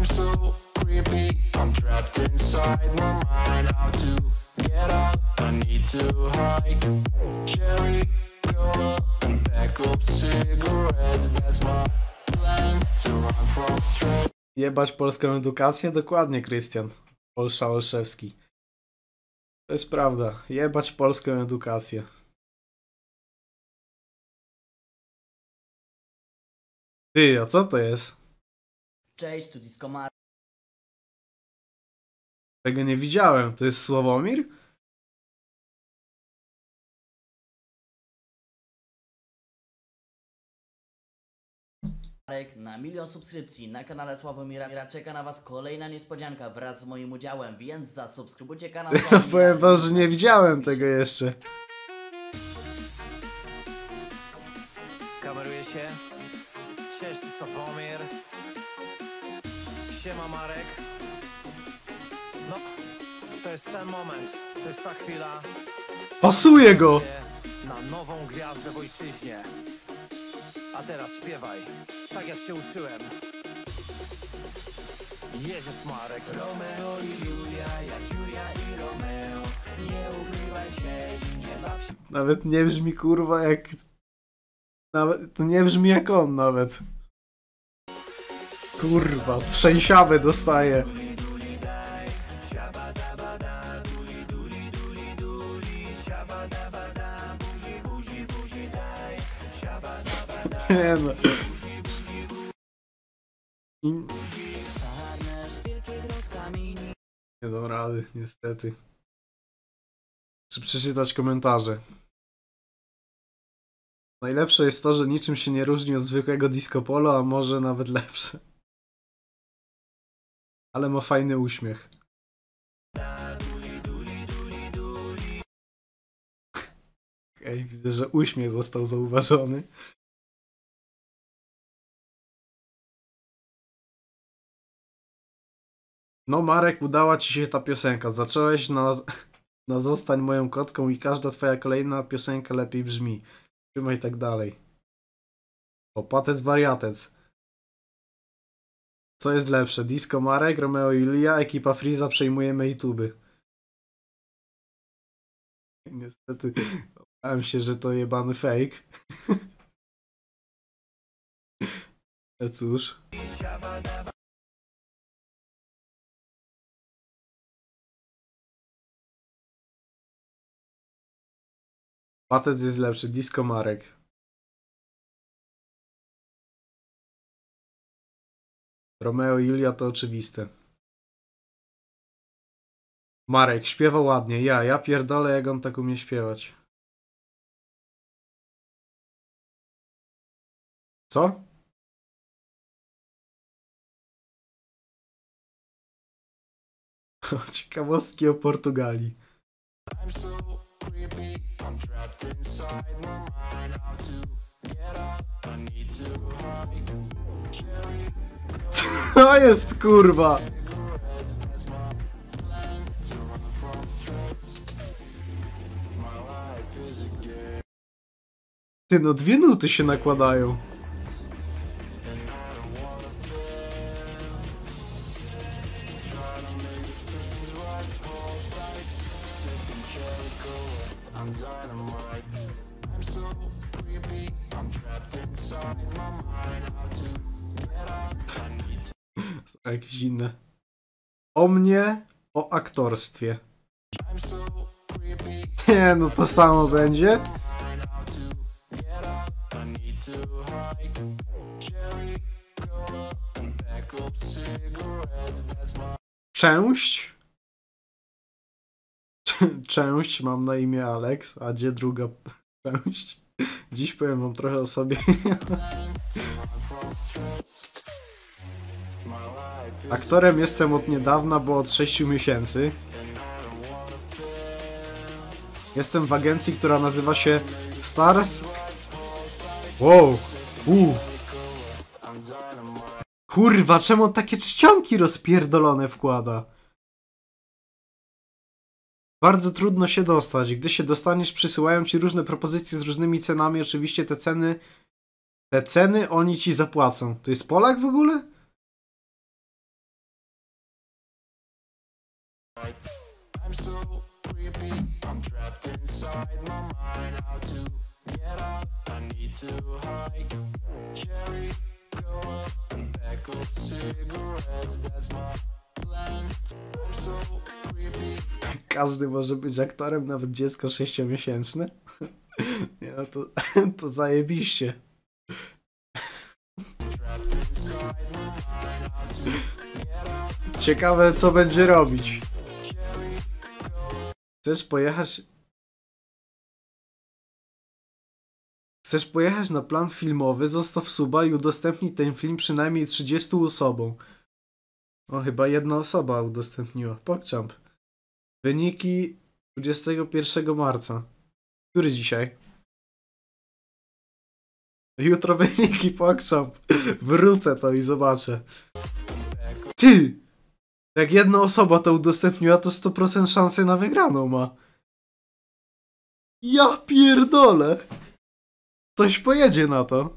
I'm so creepy, I'm trapped inside my mind. How to get out, I need to hide. Cherry cola and pack up cigarettes. That's my plan to run from stress. Jebać polską edukację? Dokładnie, Krystian. Olsza Olszewski. To jest prawda. Jebać polską edukację. Ty, a co to jest? Cześć, tu Disco Marek. Tego nie widziałem. To jest Sławomir? Na 1 000 000 subskrypcji na kanale Sławomira czeka na was kolejna niespodzianka wraz z moim udziałem, więc zasubskrybujcie kanał Sławomira. Powiem wam, że nie widziałem tego jeszcze. Kameruje się. Cześć, tu Sławomir. Siema, Marek. No, to jest ten moment, to jest ta chwila. Pasuje go! Na nową gwiazdę w ojczyźnie. A teraz śpiewaj, tak jak cię uczyłem. Jezus, Marek. Romeo i Julia, jak Julia i Romeo. Nie ukrywaj się i nie baw się. Nawet nie brzmi kurwa jak... Nawet to nie brzmi jak on nawet. Kurwa, trzęsiawy dostaje. Nie no. Nie dam rady, niestety. Czy przeczytać komentarze? Najlepsze jest to, że niczym się nie różni od zwykłego disco polo, a może nawet lepsze. Ale ma fajny uśmiech. Okej, widzę, że uśmiech został zauważony. No Marek, udała ci się ta piosenka. Zacząłeś na zostań moją kotką i każda twoja kolejna piosenka lepiej brzmi. Trzymaj tak dalej. Opatec wariatec. Co jest lepsze? Disco Marek, Romeo i Julia, ekipa Freeza przejmujemy YouTuby. Niestety bałem się, że to jebany fake. Ale cóż. Patec jest lepszy, Disco Marek. Romeo i Julia to oczywiste. Marek śpiewa ładnie, ja pierdolę jak on tak umie śpiewać. Co? Ciekawostki o Portugalii. I'm so creepy, I'm trapped inside my mind. How to get out, I need to hide. Cherry To jest kurwa! cigarettes, that's my plan to run from stress. My life is a game. Ty no 2 nuty się nakładają. I'm dynamite. I'm so creepy, I'm trapped inside my mind. How to get out, I need to. Są jakieś inne. O mnie, o aktorstwie. I'm so creepy, Nie no to samo będzie. how to get out, I need to hide. Cherry cola and pack up cigarettes. That's my Część. Część, mam na imię Alex, a gdzie druga część? Dziś powiem wam trochę o sobie. Aktorem jestem od niedawna, bo od 6 miesięcy. Jestem w agencji, która nazywa się Stars. Wow. Kurwa, czemu on takie czcionki rozpierdolone wkłada? Bardzo trudno się dostać. Gdy się dostaniesz, przysyłają ci różne propozycje z różnymi cenami. Oczywiście te ceny oni ci zapłacą. To jest Polak w ogóle? I'm so creepy, I'm trapped inside my mind. How to get out? I need to hide. Cherry cola and pack of cigarettes. That's my plan. I'm so creepy. Każdy może być aktorem, nawet dziecko 6-miesięczne. Nie, no to zajebiście. Ciekawe, co będzie robić. Chcesz pojechać... Chcesz pojechać na plan filmowy? Zostaw suba i udostępnij ten film przynajmniej 30 osobom. O, chyba jedna osoba udostępniła. PogChamp. Wyniki 21 marca. Który dzisiaj? Jutro wyniki PogChamp. Wrócę to i zobaczę. Ty! Jak jedna osoba to udostępniła, to 100% szansy na wygraną ma. Ja pierdolę! Ktoś pojedzie na to.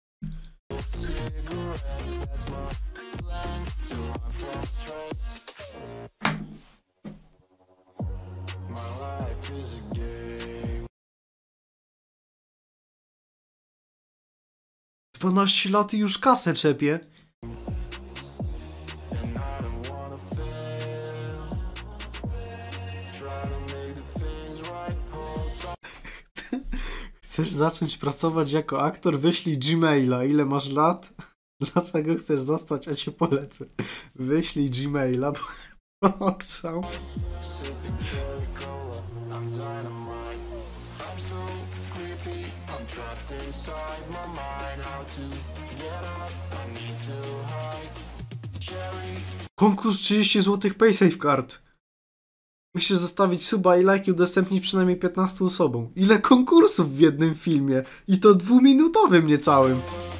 W 12 lat i już kasę czepie. Chcesz zacząć pracować jako aktor? Wyślij Gmaila. Ile masz lat? Dlaczego chcesz zostać? A cię polecę. Wyślij Gmaila. PogChamp. Konkurs 30 zł PaySafe Card. Musisz zostawić suba i like i udostępnić przynajmniej 15 osobom. Ile konkursów w jednym filmie? I to 2-minutowym niecałym.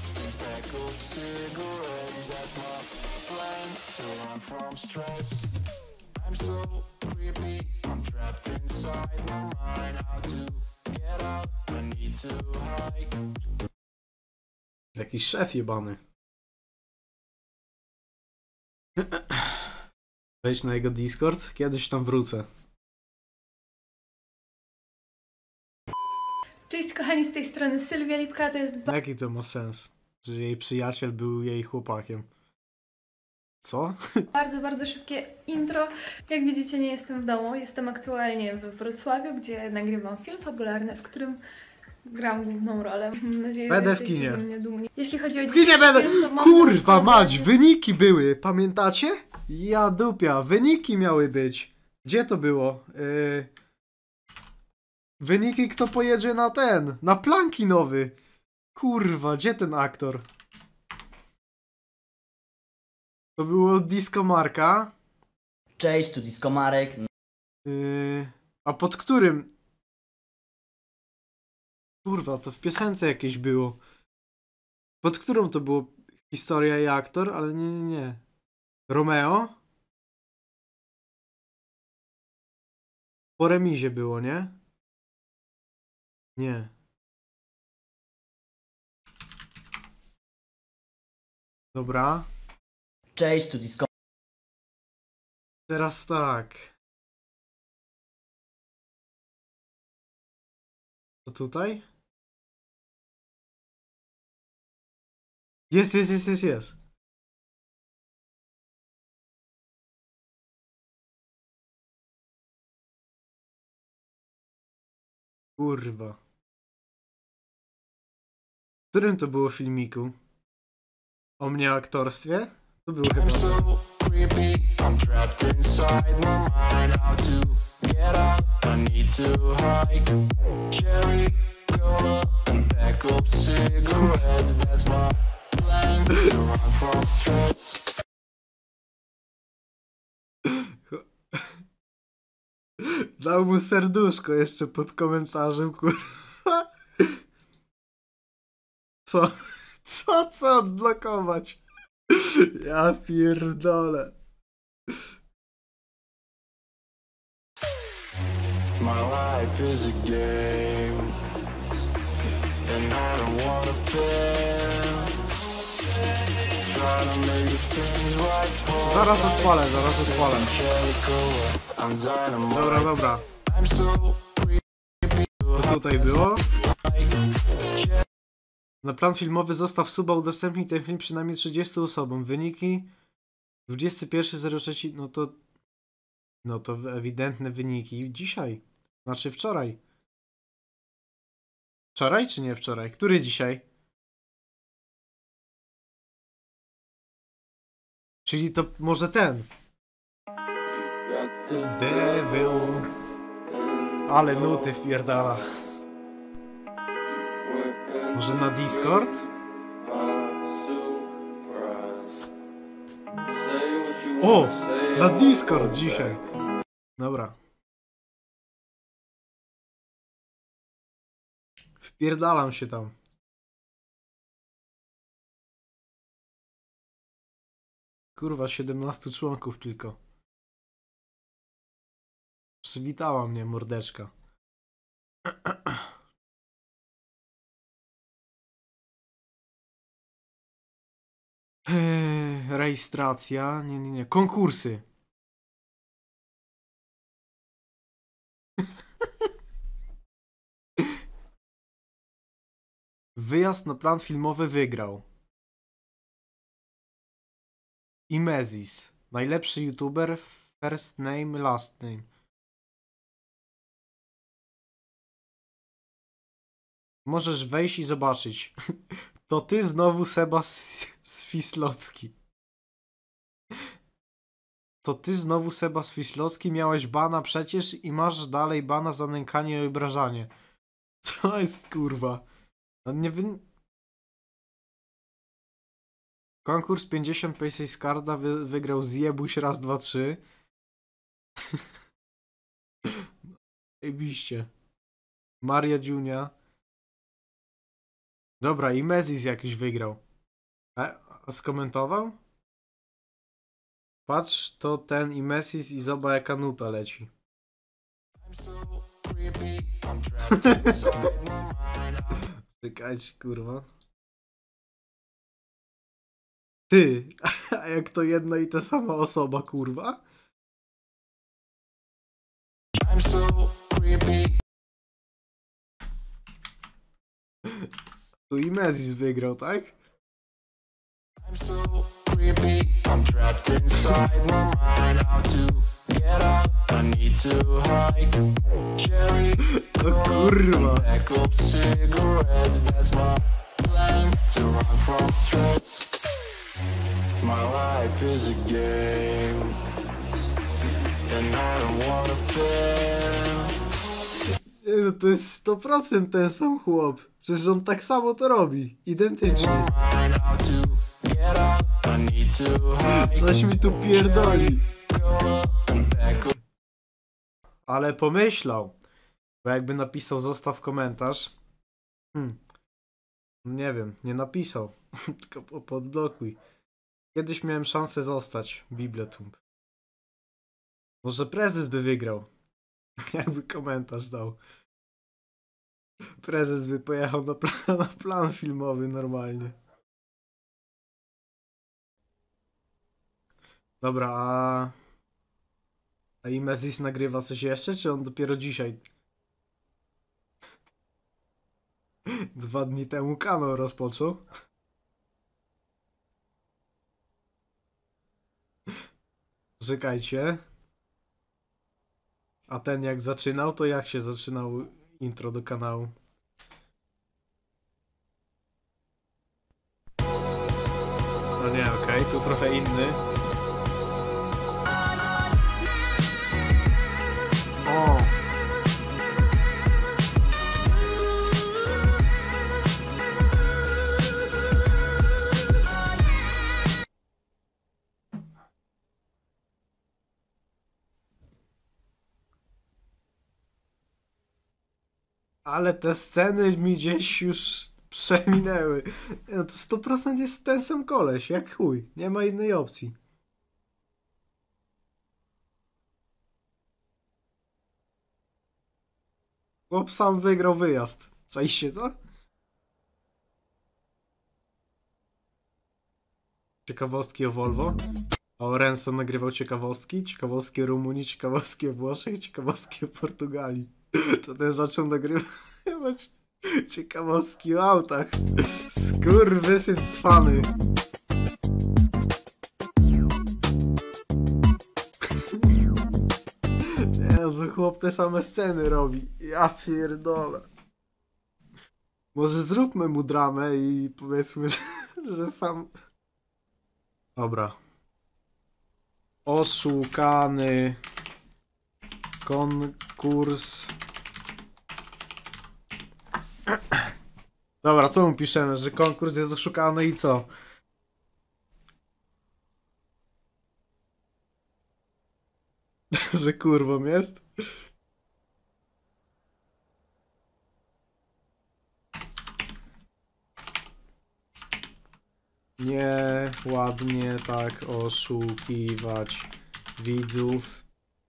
Jakiś szef jebany. Wejdź na jego Discord, kiedyś tam wrócę. Cześć kochani, z tej strony Sylwia Lipka, to jest Jaki to ma sens? Że jej przyjaciel był jej chłopakiem. Co? bardzo szybkie intro. Jak widzicie, nie jestem w domu, jestem aktualnie w Wrocławiu, gdzie nagrywam film fabularny, w którym gram główną rolę. Mam nadzieję, Będę że w jesteście kinie. ze mnie dumni. Jeśli chodzi o W kinie będę! film, to mam Kurwa nadzieję, mać, że- wyniki były! Pamiętacie? Ja dupia, wyniki miały być. Gdzie to było? Wyniki, kto pojedzie na ten, na plan kinowy. Kurwa, gdzie ten aktor? To było Disco Marka. Cześć, tu Disco Marek. A pod którym? Kurwa, to w piosence jakieś było. Pod którą to było? Historia i aktor? Ale nie. Romeo? Po remizie było, nie? Nie. Dobra. Cześć, tu Disco Teraz tak. To tutaj? Jest. Kurwa. W którym to było filmiku? O mnie aktorstwie? To było chyba. I'm so creepy, I'm trapped inside my mind. How to get out? I need to hide. Cherry cola and pack of cigarettes. That's my plan to run from stress. Dał mu serduszko jeszcze pod komentarzem, kurwa. Co odblokować? Ja pierdolę. My life is a game, and I don't wanna fail. try to make things right for Zaraz odpalę, zaraz odpalę. I'm dynamite. Dobra, dobra. I'm so To tutaj było. Na plan filmowy zostaw suba, udostępnij ten film przynajmniej 30 osobom. Wyniki 21.03. No to ewidentne wyniki dzisiaj. Znaczy wczoraj. Wczoraj czy nie wczoraj? Który dzisiaj? Czyli to może ten. Devil. Ale nuty wpierdala. Może na Discord? O! Na Discord dzisiaj. Dobra. Wpierdalam się tam. Kurwa, 17 członków tylko. Przywitała mnie mordeczka. Rejestracja. Nie. Konkursy. Wyjazd na plan filmowy wygrał Imezis. Najlepszy youtuber. First name, last name. Możesz wejść i zobaczyć. To ty znowu Seba Swislocki. To ty znowu Seba Swislocki, miałeś bana przecież i masz dalej bana za nękanie i obrażanie. Co jest kurwa? No nie Konkurs 50 Paysafe Carda wygrał Zjebuś raz, dwa, trzy. Zajebiście. Maria Junia. Dobra, i Mezis jakiś wygrał. A skomentował? Patrz, to ten i Mezis i zobacz jaka nuta leci. Czekajcie, kurwa. Ty, a jak to jedna i ta sama osoba, kurwa? I'm so creepy. Tu i Mezis wygrał, tak? I'm so creepy. I'm trapped inside my mind. How to get out? I need to hide. Cherry, O kurwa. pack up cigarettes. That's my plan to run from threats. My life is a game, and I don't wanna fail. Nie, no to jest 100% ten sam chłop. Przecież on tak samo to robi. Identycznie. Mind how to get out? I need to hide. Coś mi tu pierdoli. Back up. Ale pomyślał. Bo jakby napisał zostaw komentarz. Nie wiem, nie napisał. Tylko podblokuj. Kiedyś miałem szansę zostać Bibletumb. Może prezes by wygrał. Jakby komentarz dał. Prezes by pojechał na plan filmowy normalnie. Dobra, a Imezis nagrywa coś jeszcze, czy on dopiero dzisiaj? 2 dni temu kanał rozpoczął. Czekajcie. A ten jak zaczynał, to jak się zaczynał intro do kanału? No nie, okej, tu trochę inny. O! Ale te sceny mi gdzieś już przeminęły. No to 100% jest ten sam koleś, jak chuj. Nie ma innej opcji. Chłop sam wygrał wyjazd. Czaiście to? ciekawostki o Volvo. A o Renzo nagrywał ciekawostki o Rumunii, ciekawostki o Włoszech, ciekawostki o Portugalii. To ten zaczął nagrywać ciekawostki o autach. Skurwysyn cwany. Nie, to chłop te same sceny robi. Ja pierdolę. Może zróbmy mu dramę i powiedzmy, że sam... Dobra. Oszukany konkurs. Dobra, co mu piszemy? Że konkurs jest oszukany i co? Że kurwą jest? Nie ładnie tak oszukiwać widzów.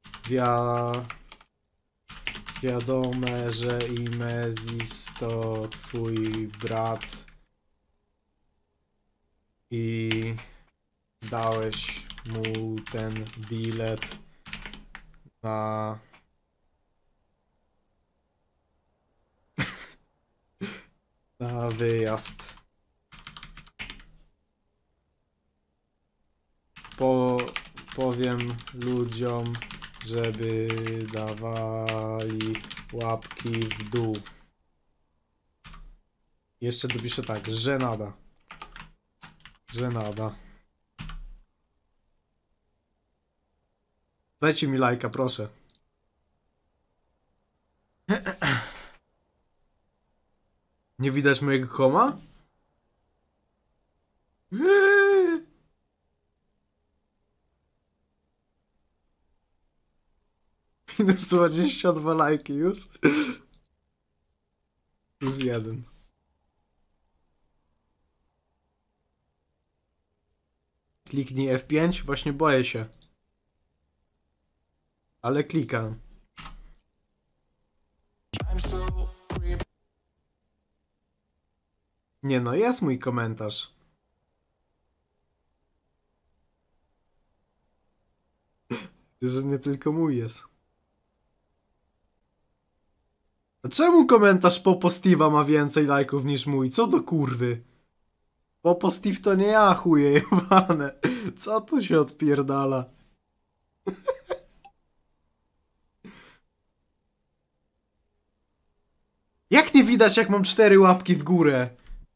Wiadome, że Imezis to twój brat i dałeś mu ten bilet na na wyjazd. Powiem ludziom, żeby dawali łapki w dół. Jeszcze dopiszę tak, że nada. Że nada. Dajcie mi lajka, proszę. Nie widać mojego koma? Minus 22 lajki już. Plus 1. Kliknij F5, właśnie boję się. Ale klikam. Nie no, jest mój komentarz. Że nie tylko mój jest. A czemu komentarz Popo Steve'a ma więcej lajków niż mój? Co do kurwy? Popo Steve to nie ja, chuje jebane. Co tu się odpierdala? Jak nie widać, jak mam 4 łapki w górę?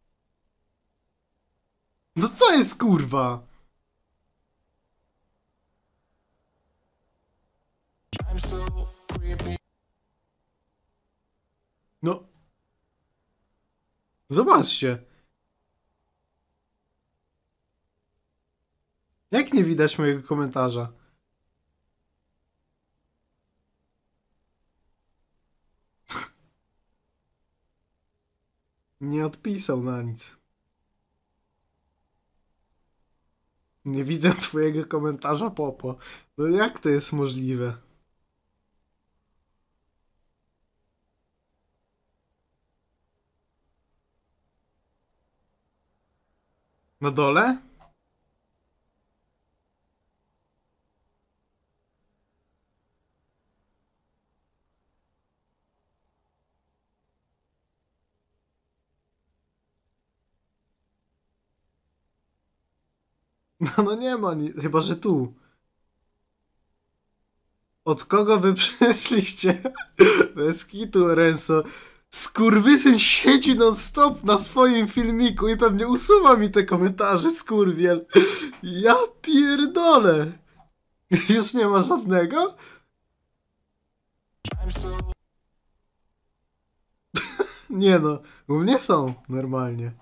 No co jest kurwa? No. Zobaczcie. Jak nie widać mojego komentarza? Nie odpisał na nic. Nie widzę twojego komentarza, Popo. No jak to jest możliwe? Na dole? No nie ma nic, chyba że tu. Od kogo wy przyszliście? Bez kitu, Renzo. Skurwysyn siedzi non stop na swoim filmiku i pewnie usuwa mi te komentarze, skurwiel. Ja pierdolę. Już nie ma żadnego? Nie no, u mnie są normalnie.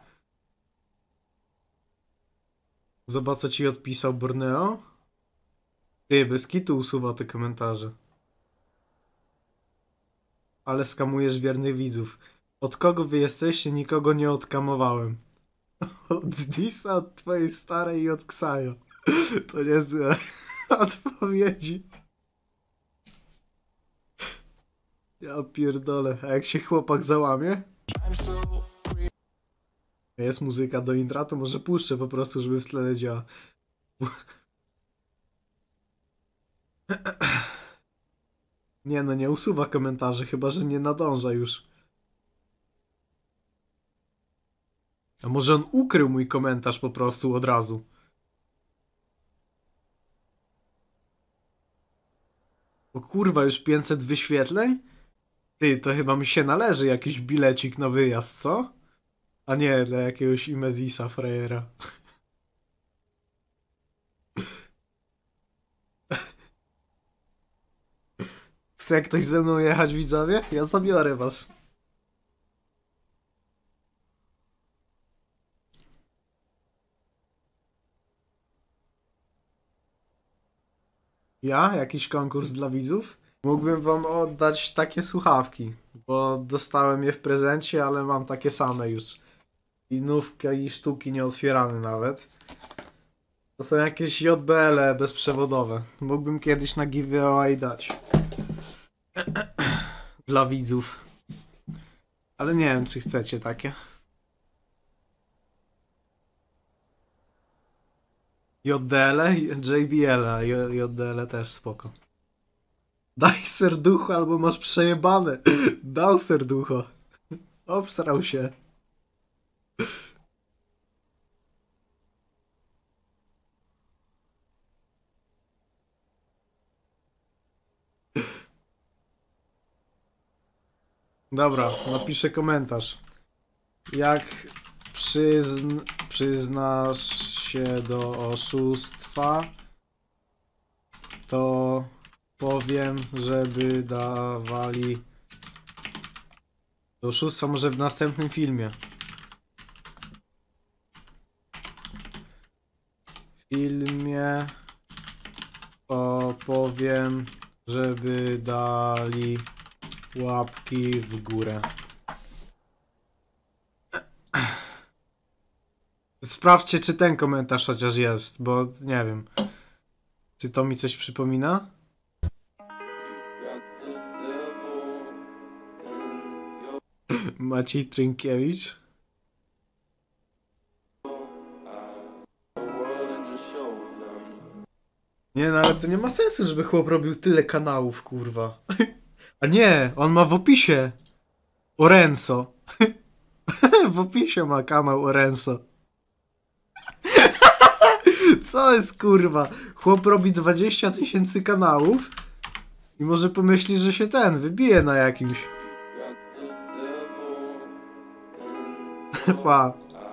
Zobacz, co ci odpisał Borneo. Ty, bez kitu usuwa te komentarze. Ale skamujesz wiernych widzów. Od kogo wy jesteście? Nikogo nie odkamowałem. Od Disa, od twojej starej i od Ksajo. To niezłe odpowiedzi. Ja pierdolę. A jak się chłopak załamie? Jest muzyka do intra, to może puszczę po prostu, żeby w tle leciała. Nie no, nie usuwa komentarzy, chyba że nie nadąża już. A może on ukrył mój komentarz po prostu od razu? O kurwa, już 500 wyświetleń? Ty, to chyba mi się należy jakiś bilecik na wyjazd, co? A nie, dla jakiegoś Imezisa frajera. Chce ktoś ze mną jechać, widzowie? Ja zabiorę was. Ja? Jakiś konkurs dla widzów? Mógłbym wam oddać takie słuchawki, bo dostałem je w prezencie, ale mam takie same już. I nówka i sztuki nieotwierane nawet. To są jakieś JBL-e bezprzewodowe. Mógłbym kiedyś na giveaway dać. Dla widzów. Ale nie wiem, czy chcecie takie. JDL-e? JBL-e. JDL-e też spoko. Daj serducho, albo masz przejebane. Dał serducho. Obsrał się. Dobra, napiszę komentarz. Jak przyznasz się do oszustwa, to powiem, żeby dawali do oszustwa może w następnym filmie. W filmie powiem, żeby dali łapki w górę. Sprawdźcie, czy ten komentarz chociaż jest, bo nie wiem. Czy to mi coś przypomina? Maciej Trynkiewicz. Nie, no ale to nie ma sensu, żeby chłop robił tyle kanałów, kurwa. A nie, on ma w opisie Orenso. W opisie ma kanał Orenso. Co jest, kurwa? Chłop robi 20 000 kanałów i może pomyśli, że się wybije na jakimś. Pa.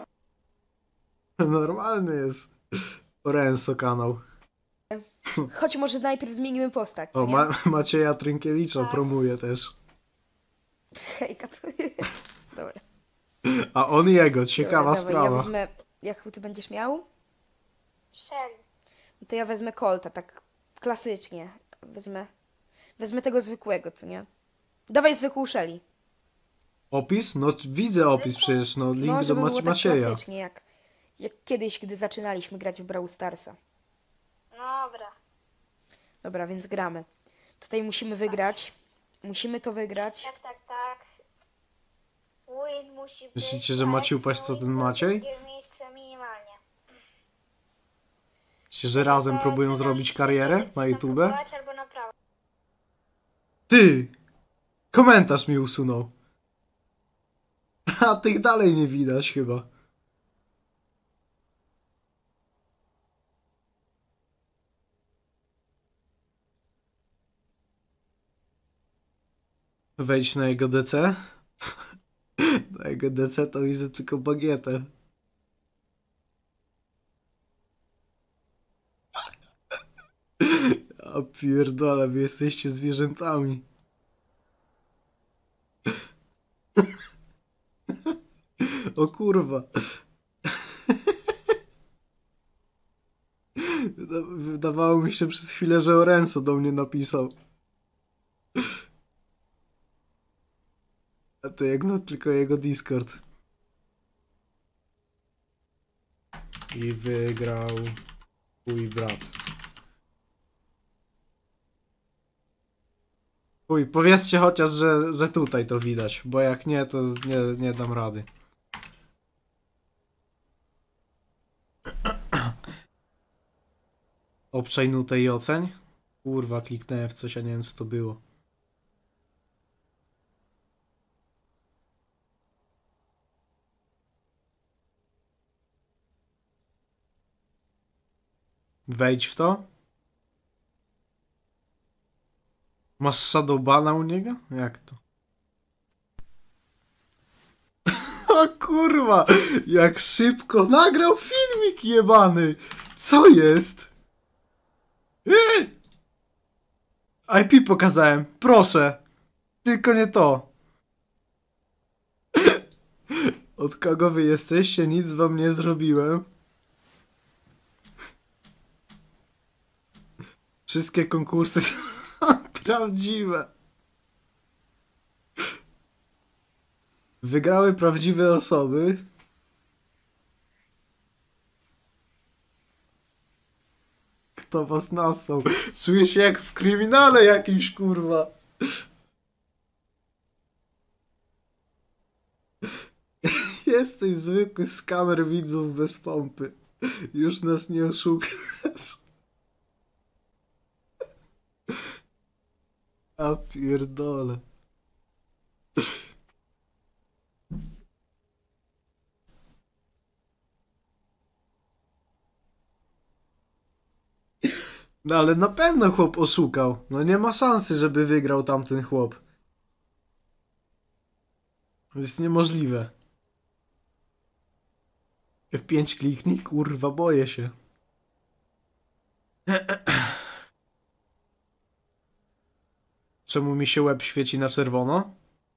Normalny jest Orenso kanał. Choć może najpierw zmienimy postać, O, nie? Macieja Trynkiewicza promuje też. Hejka. Dobra. A on jego, ciekawa Dobra, sprawa. Ja wezmę... Jaką ty będziesz miał? Shelly. No to ja wezmę Colta, tak klasycznie. Wezmę tego zwykłego, co nie? Dawaj zwykłą Shelly. Opis? No widzę opis przecież, no link No, do żeby było tak Macieja. klasycznie, jak kiedyś, gdy zaczynaliśmy grać w Brawl Starsa. Dobra. Dobra, więc gramy. Tutaj musimy wygrać. Musimy to wygrać. Tak. Win musi być. Myślicie, że macie upaść co ten Maciej? Drugie miejsce minimalnie. Myślicie, że razem To próbują ty zrobić dasz karierę coś na tam YouTube? próbować albo naprawić. Ty! Komentarz mi usunął. A tych dalej nie widać chyba. Wejdź na jego DC. Na jego DC to widzę tylko bagietę. A pierdolę, wy jesteście zwierzętami. O kurwa. Wydawało mi się przez chwilę, że Orenso do mnie napisał. A to jak no tylko jego Discord. I wygrał mój brat. Uj, powiedzcie chociaż, że tutaj to widać, bo jak nie, to nie dam rady. Obczaj nutę i oceń. Kurwa, kliknąłem w coś, a nie wiem co to było. Wejdź w to. Masz shadowbana u niego? Jak to? O kurwa! Jak szybko nagrał filmik jebany! Co jest? IP pokazałem. Proszę. Tylko nie to. Od kogo wy jesteście? Nic wam nie zrobiłem. Wszystkie konkursy są prawdziwe. Wygrały prawdziwe osoby. Kto was nasłał? Czuję się jak w kryminale jakimś, kurwa. Jesteś zwykły skamer widzów bez pompy. Już nas nie oszukasz. A pierdole. No ale na pewno chłop oszukał. No nie ma szansy, żeby wygrał tamten chłop. To jest niemożliwe. F5 kliknij, kurwa, boję się. Czemu mi się łeb świeci na czerwono?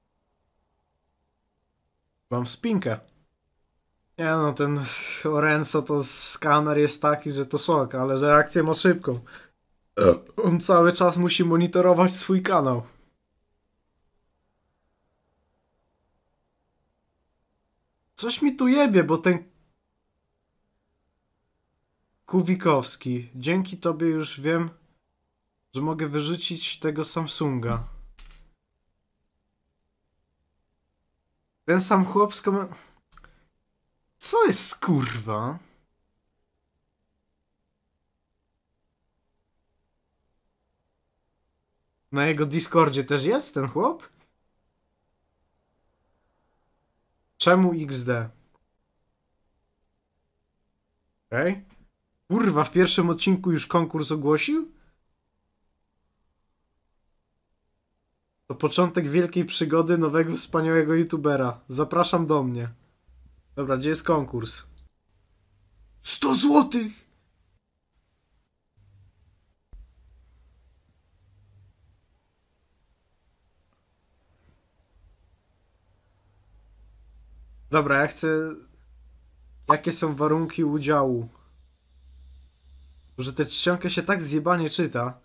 Mam spinkę. Nie no, ten Lorenzo to skamer jest taki, że to szok, ale że reakcję ma szybką. On cały czas musi monitorować swój kanał. Coś mi tu jebie, bo ten Kuwikowski. Dzięki tobie już wiem, że mogę wyrzucić tego Samsunga. Ten sam chłop z Co jest kurwa? Na jego Discordzie też jest ten chłop? Czemu XD? Okej. Okay. Kurwa, w pierwszym odcinku już konkurs ogłosił? To początek wielkiej przygody nowego wspaniałego youtubera. Zapraszam do mnie. Dobra, gdzie jest konkurs? 100 złotych! Dobra, ja chcę... Jakie są warunki udziału? Że tę czcionkę się tak zjebanie czyta.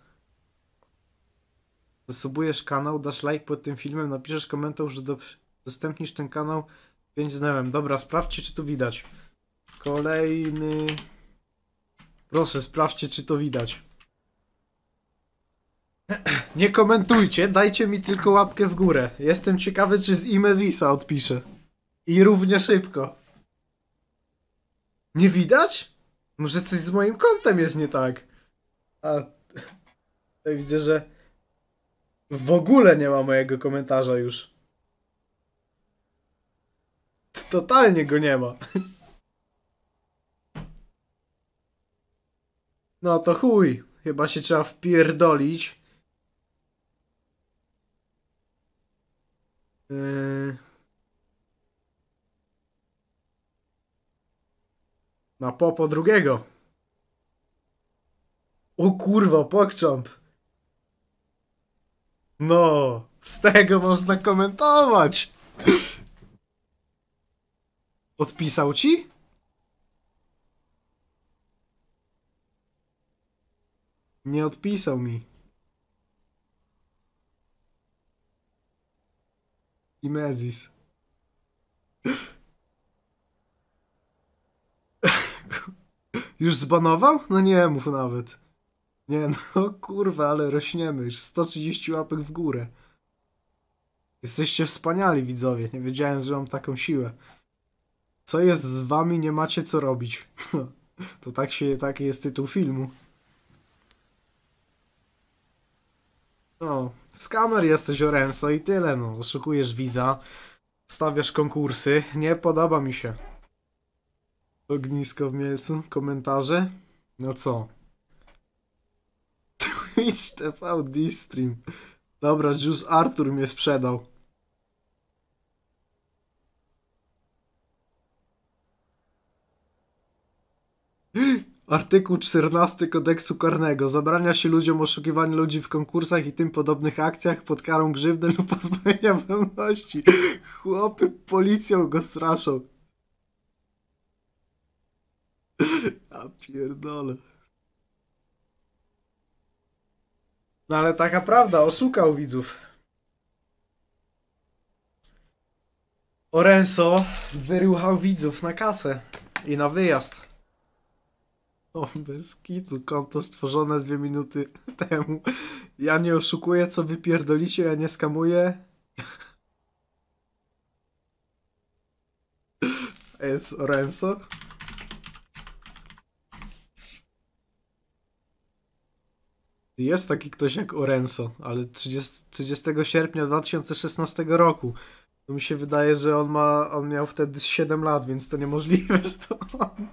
Zasubujesz kanał, dasz like pod tym filmem, napiszesz komentarz, że udostępnisz ten kanał 5 znałem. Dobra, sprawdźcie, czy tu widać. Kolejny... Proszę, sprawdźcie, czy to widać. Nie komentujcie, dajcie mi tylko łapkę w górę. Jestem ciekawy, czy z Imezisa odpiszę. I równie szybko. Nie widać? Może coś z moim kontem jest nie tak. A... Ja widzę, że... W ogóle nie ma mojego komentarza już. Totalnie go nie ma. No to chuj. Chyba się trzeba wpierdolić. Na popo drugiego. O kurwa, pokcząp. No, z tego można komentować. Odpisał ci? Nie odpisał mi. Imezis. Już zbanował? No nie mów nawet. Nie no, kurwa, ale rośniemy. Już 130 łapek w górę. Jesteście wspaniali, widzowie. Nie wiedziałem, że mam taką siłę. Co jest z wami? Nie macie co robić. To tak jest tytuł filmu. No, skamer jesteś, Orenso, i tyle, no. Oszukujesz widza, stawiasz konkursy. Nie podoba mi się. Ognisko w Mielcu, komentarze. No co? Twitch TV D-Stream. Dobra, Juice Arthur mnie sprzedał. Artykuł 14 kodeksu karnego. Zabrania się ludziom oszukiwania ludzi w konkursach i tym podobnych akcjach pod karą grzywny lub pozbawienia wolności. Chłopy policją go straszą. Ja pierdolę. No ale taka prawda, oszukał widzów. Orenso wyruchał widzów na kasę i na wyjazd. O, bez kitu, konto stworzone 2 minuty temu. Ja nie oszukuję, co wy pierdolicie, ja nie skamuję. Jest Orenso. Jest taki ktoś jak Orenso, ale 30 sierpnia 2016 roku. To mi się wydaje, że on miał wtedy 7 lat, więc to niemożliwe, że to on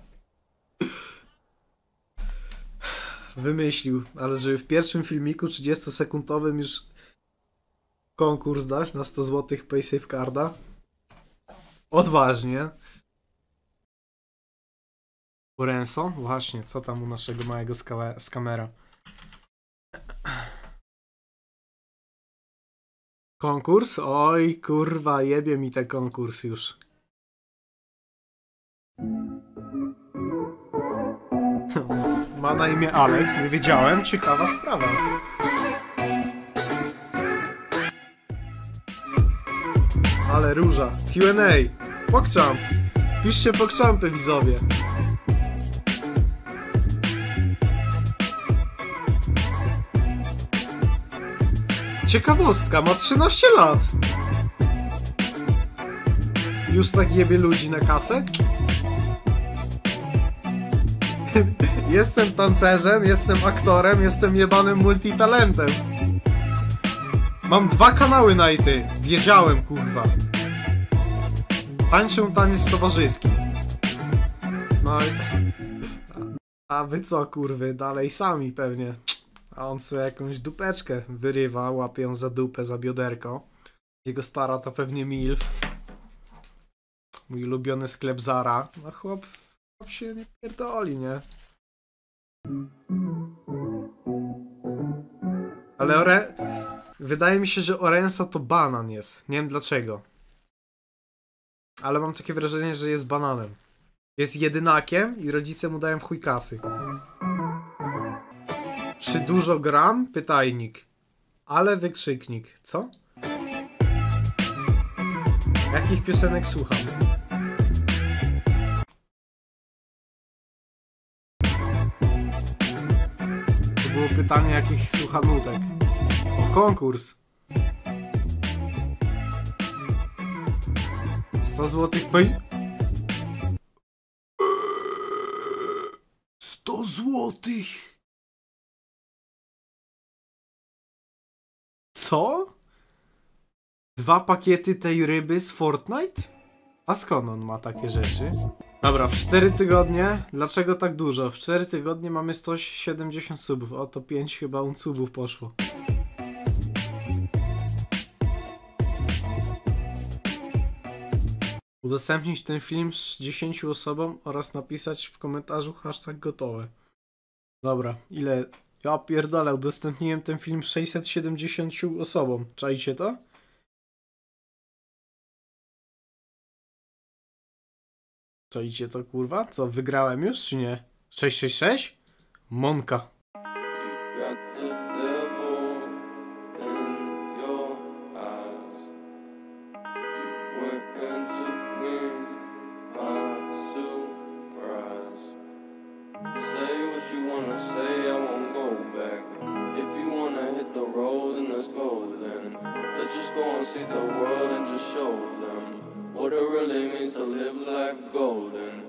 wymyślił. Ale żeby w pierwszym filmiku 30-sekundowym już konkurs dać na 100 zł PaySafeCarda. Odważnie. Orenso? Właśnie, co tam u naszego małego skamera? Konkurs? Oj, kurwa, jebie mi ten konkurs już. Ma na imię Alex, nie wiedziałem, ciekawa sprawa. Ale róża. Q&A. PogChamp. Piszcie PogChampy, widzowie. Ciekawostka, ma 13 lat. Już tak jebie ludzi na kasę? Jestem tancerzem, jestem aktorem, jestem jebanym multitalentem. Mam 2 kanały na IT. Wiedziałem, kurwa. Tańczę taniec towarzyski. No i... A wy co, kurwy? Dalej sami pewnie. A on sobie jakąś dupeczkę wyrywa, łapie ją za dupę, za bioderko. Jego stara to pewnie MILF. Mój ulubiony sklep Zara. No chłop się nie pierdoli, nie? Ale wydaje mi się, że Orenso to banan jest. Nie wiem dlaczego. Ale mam takie wrażenie, że jest bananem. Jest jedynakiem i rodzice mu dają w chuj kasy. Czy dużo gram? Pytajnik. Ale wykrzyknik. Co? Jakich piosenek słucham? To było pytanie, jakich słucha nutek. O, konkurs. 100 zł pay. 100 złotych. Co? 2 pakiety tej ryby z Fortnite? A skąd on ma takie rzeczy? Dobra, w 4 tygodnie. Dlaczego tak dużo? W 4 tygodnie mamy 170 subów. O, to 5 chyba uncubów poszło. Udostępnić ten film 10 osobom oraz napisać w komentarzu hashtag gotowe. Dobra, ile? Ja pierdolę, udostępniłem ten film 670 osobom. Czajcie to? Czajcie to, kurwa? Co, wygrałem już, czy nie? 666? Monka. Let's just go and see the world and just show them what it really means to live life golden.